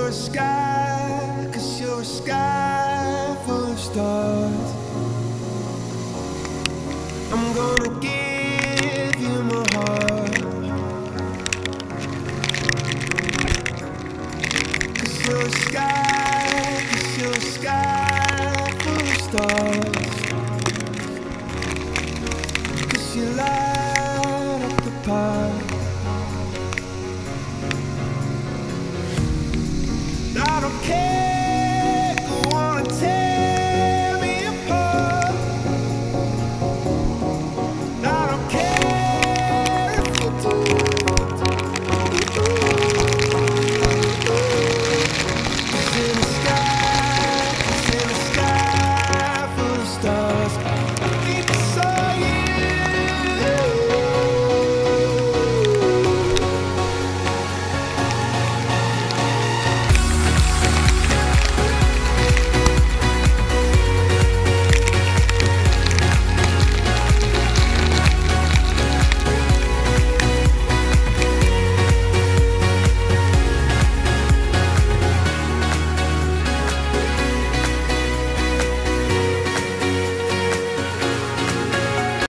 you're a sky, 'cause you're a sky full of stars. I'm gonna give you my heart, 'cause you're a sky, 'cause you're a sky full of stars. 'Cause you light up the past.